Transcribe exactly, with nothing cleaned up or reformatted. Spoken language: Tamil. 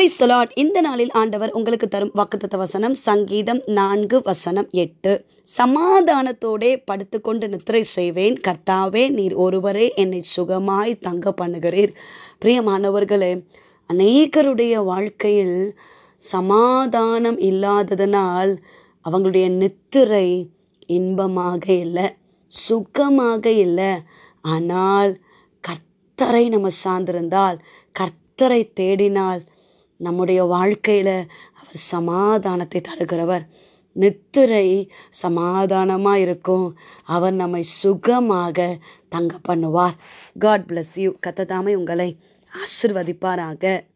Praise the Lord. இந்த நாளில் ஆண்டவர் உங்களுக்கு தரும் வாக்குத்தத்த வசனம் சங்கீதம் நான்கு வசனம் எட்டு. சமாதானத்தோடே படுத்துக்கொண்டு நித்திரை செய்வேன், கர்த்தாவே நீர் ஒருவரே என்னை சுகமாய் தங்க பண்ணுகிறீர். பிரியமானவர்களே, அநேகருடைய வாழ்க்கையில் சமாதானம் இல்லாததனால் அவங்களுடைய நித்திரை இன்பமாக இல்லை, சுகமாக இல்லை. ஆனால் கர்த்தரை நம்ம சார்ந்திருந்தால், கர்த்தரை தேடினால் நம்முடைய வாழ்க்கையில் அவர் சமாதானத்தை தருகிறவர். நித்திரை சமாதானமாக இருக்கும். அவர் நம்மை சுகமாக தங்க பண்ணுவார். God bless you. கர்த்தர் தாமே உங்களை ஆசீர்வதிப்பாராக.